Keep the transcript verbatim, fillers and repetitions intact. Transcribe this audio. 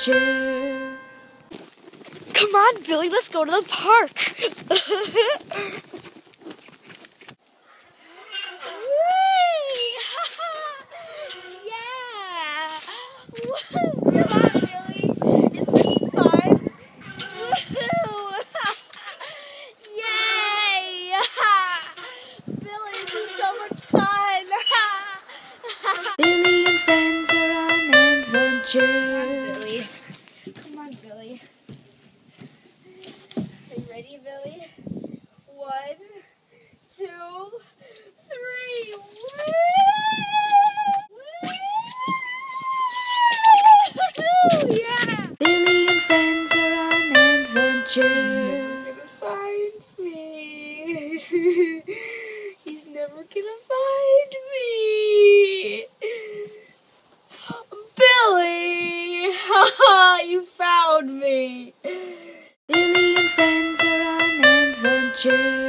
adventure. Come on, Billy, let's go to the park. Yeah! Woo! Come on, Billy. Isn't this fun? Woohoo! Yay! Billy, this is so much fun! Billy and friends are on an adventure. Come on, Billy. Come on, Billy. Are you ready, Billy? One, two, three. Woo! Woo! Yeah! Billy and friends are on an adventure. He's never gonna find me. He's never gonna find me. Billy! Haha, you found me. Billy and friends are on an adventure.